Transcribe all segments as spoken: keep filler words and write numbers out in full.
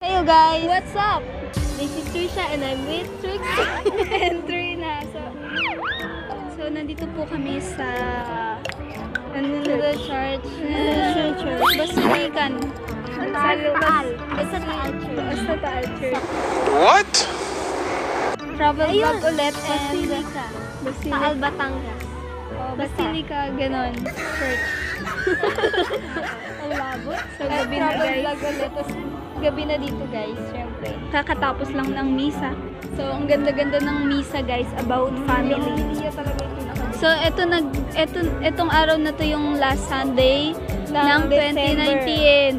Hey you guys! What's up? This is Trisha and I'm with Trix and Trina. So, so nandito po kami sa ano na church. Church. Basilican. Sa Taal. Basta Taal Church. Basta Taal Church. What? Travel vlog ulit and Basilica. Basilica. Taal, Batangas. Oh, Basilica, ganon. Church. Ang labot. So, gabi na guys. Tapos, gabi na dito guys, syempre. Kakatapos lang ng misa. So, ang ganda-ganda ng misa guys about family. So, eto nag eto etong araw na to yung last Sunday ng twenty nineteen.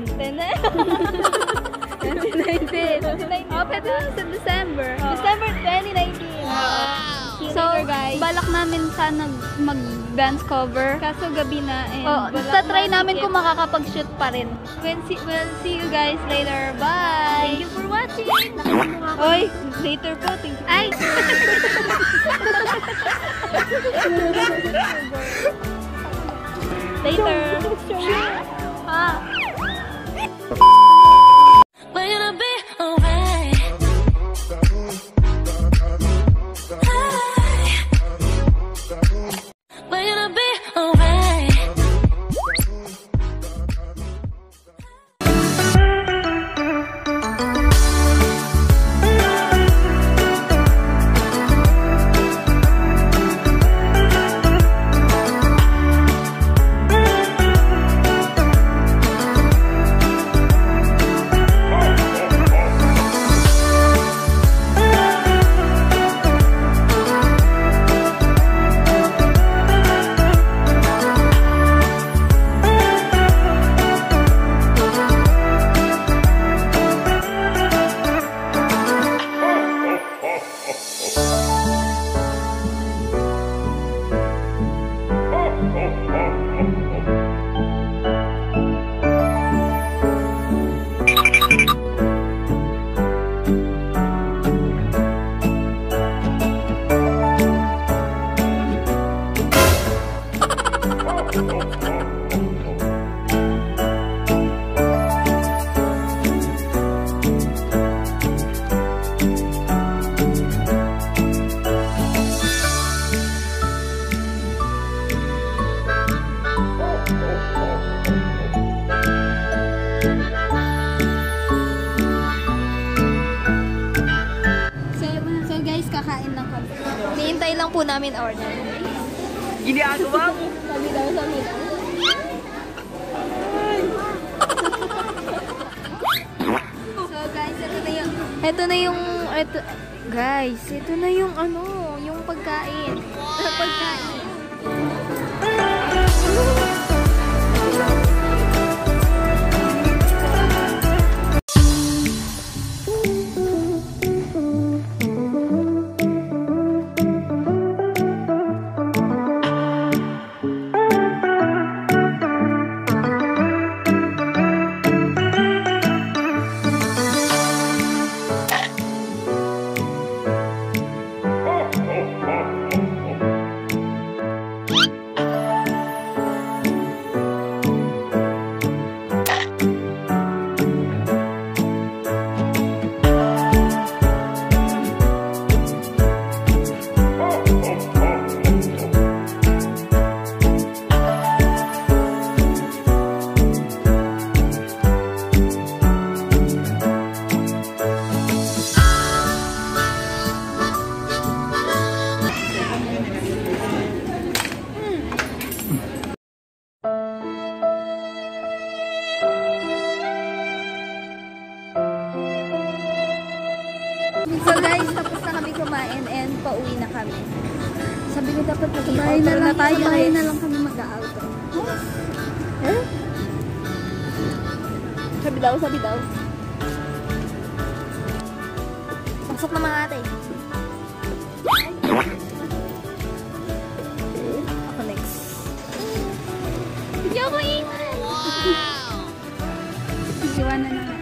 twenty nineteen. Oh, pwede lang sa December. December twenty nineteen. Wow. So, balak namin sana mag-dance cover. Kaso gabi na. And oh, tatry namin kung makakapag-shoot pa rin. We'll see, we'll see you guys later. Bye! Thank you for watching. Oy, later po. Thank you. Ay! Later. Ah. We're gonna be alright. We're gonna be alright. Hintay lang po namin order. Ginagawa mo? Sabi daw, sabi daw. So guys, ito na yung, ito na yung, ito, guys, ito na yung ano, yung pagkain. Wow. Pagkain. So guys, tapos na kami kumain and pauwi na kami. Sabi ko dapat mag-bahay na lang tayo. Bahay na lang kami mag-outro. Eh? Sabi daw, sabi daw. Pasok na mga ate. Ako next. Hindi ako iwan. Wow! Iwan na naman.